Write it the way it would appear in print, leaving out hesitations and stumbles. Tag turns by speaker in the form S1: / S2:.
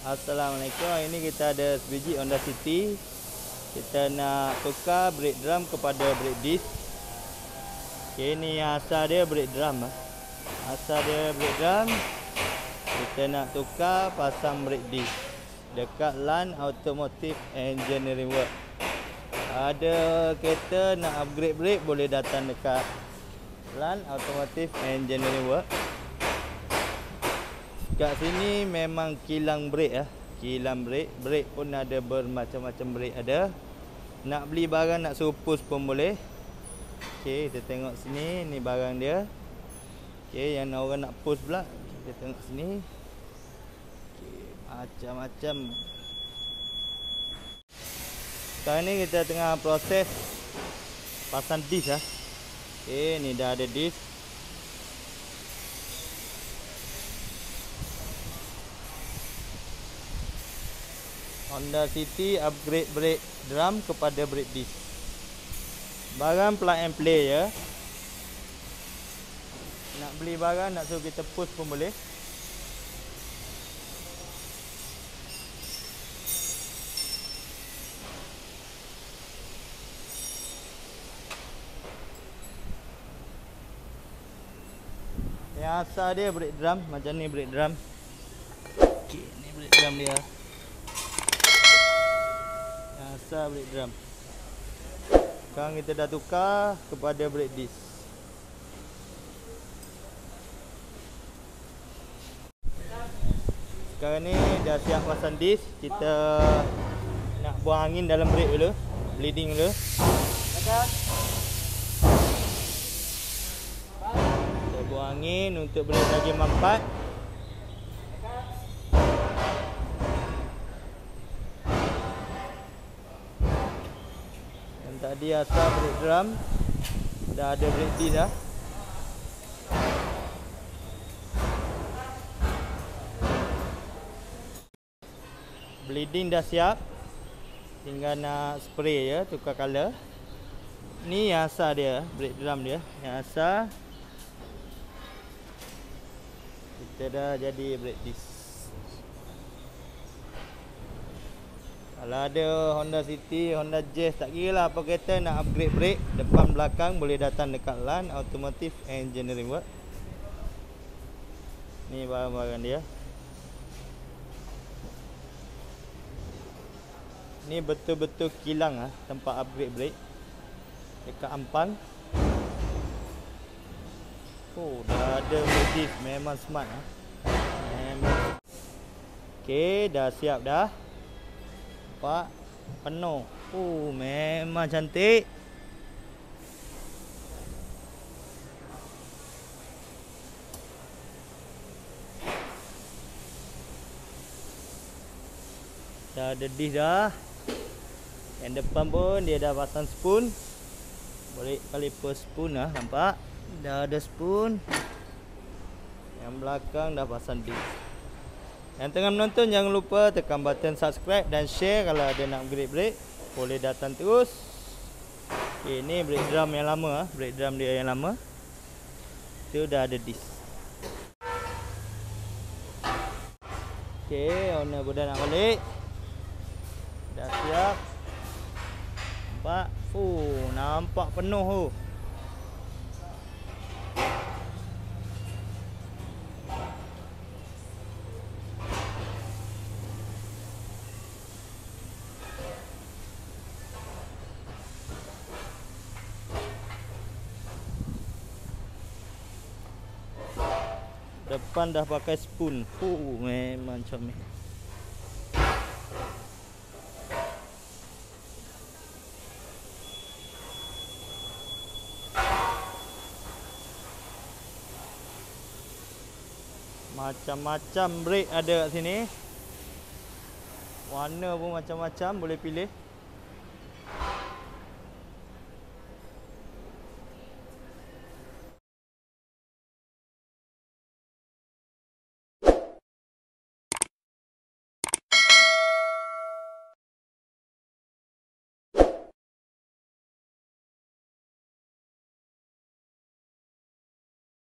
S1: Assalamualaikum. Hari ni kita ada sebiji Honda City. Kita nak tukar brake drum kepada brake disc. Okay, ni asal dia brake drum. Asal dia brake drum. Kita nak tukar pasang brake disc dekat LAN Automotive Engineering Work. Ada kereta nak upgrade brake, boleh datang dekat LAN Automotive Engineering Work. Kat sini memang kilang brake ya. Kilang brake. Brake pun ada bermacam-macam brake ada. Nak beli barang nak suruh push pun boleh. Okey, kita tengok sini, ni barang dia. Okey, yang orang nak push pula, kita tengok sini. Okey, macam-macam. Sekarang ni kita tengah proses pasang disc ah. Okey, ni dah ada disc. Honda City upgrade brake drum kepada brake disc. Barang plug and play ya. Nak beli barang nak suruh kita push pun boleh. Yang asal dia brake drum, macam ni brake drum. Okey, ni brake drum dia. Asal brake drum. Sekarang kita dah tukar kepada brake disc. Sekarang ni dah siap pasang disc. Kita nak buang angin dalam brake dulu. Bleeding dulu. Kita buang angin untuk brake lagi mampat. Tadi asal brake drum, dah ada brake disc dah. Bleeding dah siap. Tinggal nak spray je, tukar color. Ni yang asal dia, brake drum dia. Yang asal. Kita dah jadi brake disc. Kalau ada Honda City, Honda Jazz, tak kira lah apa kereta nak upgrade brake depan belakang, boleh datang dekat LAN Automotive Engineering Work. Ni barang-barang dia. Ni betul-betul kilang tempat upgrade brake dekat Ampang. Oh, dah ada brake disc, memang smart memang. Okey, dah siap dah. Nampak? Penuh. Oh, memang cantik. Dah ada disc dah. Yang depan pun dia dah pasang spoon. Boleh kaliper spoon lah, nampak? Dah ada spoon. Yang belakang dah pasang disc. Yang tengah menonton jangan lupa tekan button subscribe dan share. Kalau ada nak upgrade brake, boleh datang terus. Okay, ni brake drum yang lama brake drum dia yang lama. Itu dah ada disc. Okay, owner pun dah nak balik. Dah siap. Nampak? Nampak penuh tu. Depan dah pakai spoon. Memang comel. Macam-macam brake ada kat sini. Warna pun macam-macam, boleh pilih.